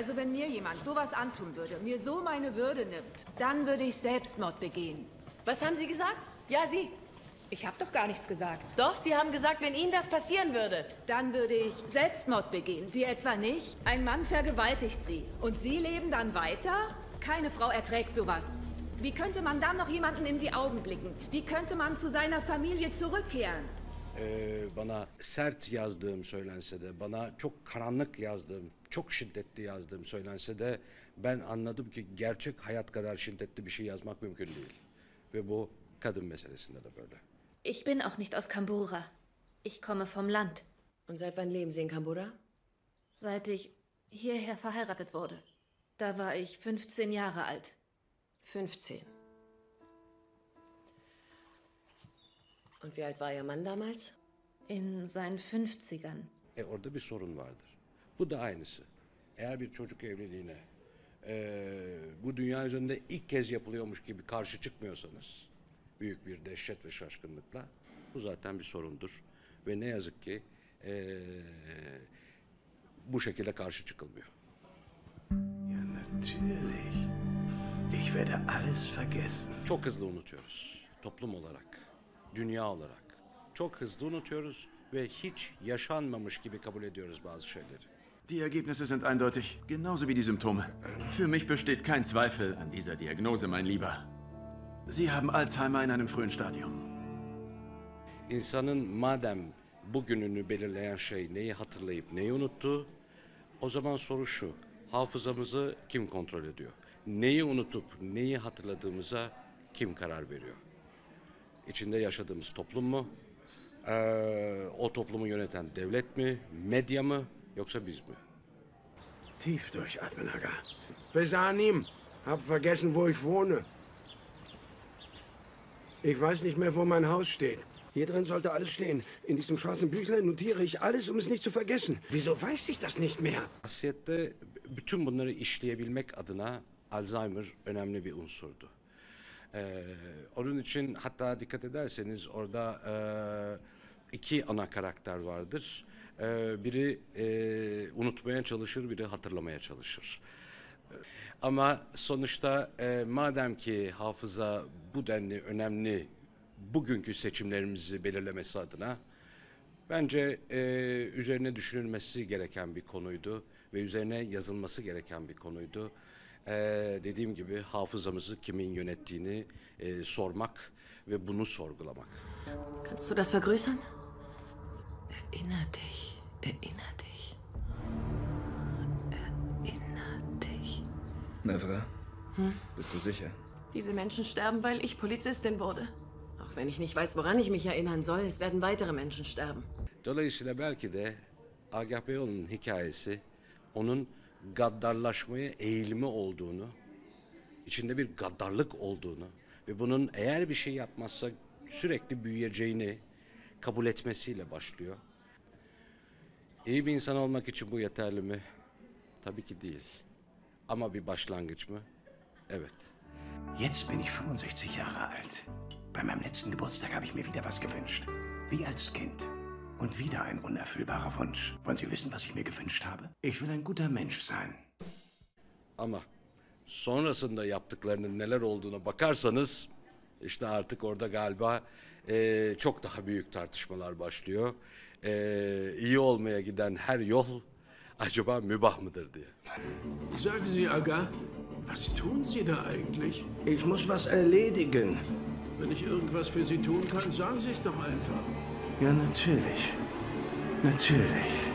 Also wenn mir jemand sowas antun würde, mir so meine Würde nimmt, dann würde ich Selbstmord begehen. Was haben Sie gesagt? Ja, Sie. Ich habe doch gar nichts gesagt. Doch, Sie haben gesagt, wenn Ihnen das passieren würde. Dann würde ich Selbstmord begehen. Sie etwa nicht? Ein Mann vergewaltigt Sie. Und Sie leben dann weiter? Keine Frau erträgt sowas. Wie könnte man dann noch jemanden in die Augen blicken? Wie könnte man zu seiner Familie zurückkehren? Bana sert yazdığım söylense de, bana çok karanlık yazdığım, çok şiddetli yazdığım söylense de ben anladım ki gerçek hayat kadar şiddetli bir şey yazmak mümkün değil. Ve bu kadın meselesinde de böyle. Ich bin auch nicht aus Kambura. Ich komme vom Land. Und seit wann leben Sie in Kambura? Seit ich hierher verheiratet wurde. Da war ich 15 Jahre alt. 15. Und wie alt war Ihr Mann damals? In seinen 50ern. Orada bir sorun vardır. Bu da aynısı. Eğer bir çocuk evliliğine bu dünya üzerinde ilk kez yapılıyormuş gibi karşı çıkmıyorsanız büyük bir dehşet ve şaşkınlıkla bu zaten bir sorundur. Ve ne yazık ki bu şekilde karşı çıkılmıyor. Ja, natürlich. Ich werde alles vergessen. Çok hızlı unutuyoruz. Toplum olarak, dünya olarak. Çok hızlı unutuyoruz ve hiç yaşanmamış gibi kabul ediyoruz bazı şeyleri. Die Ergebnisse sind eindeutig, genauso wie die Symptome. Für mich besteht kein Zweifel an dieser Diagnose, mein Lieber. Sie haben Alzheimer in einem frühen Stadium. İnsanın madem bugününü belirleyen şey neyi hatırlayıp neyi unuttuğu, o zaman soru şu, hafızamızı kim kontrol ediyor? Neyi unutup neyi hatırladığımıza kim karar veriyor? İçinde yaşadığımız toplum mu? O toplumu yöneten devlet mi, medya mı, yoksa biz mi? Tief durchatmen, Aga. Versanim. Hab vergessen, wo ich wohne. Ich weiß nicht mehr, wo mein Haus steht. Hier drin sollte alles stehen. In diesem schwarzen Büchlein notiere ich alles, um es nicht zu vergessen. Wieso weiß ich das nicht mehr? Şahsiyette bütün bunları işleyebilmek adına Alzheimer önemli bir unsurdu. Onun için hatta dikkat ederseniz orada iki ana karakter vardır. Biri unutmaya çalışır, biri hatırlamaya çalışır. Ama sonuçta madem ki hafıza bu denli önemli bugünkü seçimlerimizi belirlemesi adına bence üzerine düşünülmesi gereken bir konuydu ve üzerine yazılması gereken bir konuydu. Dediğim gibi hafızamızı kimin yönettiğini sormak ve bunu sorgulamak. Kannst du das vergrößern? Erinner dich, erinner dich. Erinner dich. Nevra, bist du sicher? Diese Menschen sterben, weil ich Polizistin wurde. Auch wenn ich nicht weiß, woran ich mich erinnern soll, es werden weitere Menschen sterben. Dolayısıyla belki de Agah Beyoğlu'nun hikayesi onun gaddarlaşmaya eğilimi olduğunu, içinde bir gaddarlık olduğunu ve bunun eğer bir şey yapmazsa sürekli büyüyeceğini kabul etmesiyle başlıyor. İyi bir insan olmak için bu yeterli mi? Tabii ki değil. Ama bir başlangıç mı? Evet. Jetzt bin ich 65 Jahre alt. Bei meinem letzten Geburtstag habe ich mir wieder was gewünscht. Wie als Kind. Und wieder ein unerfüllbarer Wunsch. Wollen Sie wissen, was ich mir gewünscht habe? Ich will ein guter Mensch sein. Ama sonrasında yaptıklarının neler olduğuna bakarsanız işte artık orada galiba çok daha büyük tartışmalar başlıyor. İyi olmaya giden her yol acaba mübah mıdır diye. Sagen Sie, Aga, was tun Sie da eigentlich? Ich muss was erledigen. Wenn ich irgendwas für Sie tun kann, sagen Sie es doch einfach. Ja, natürlich. Natürlich.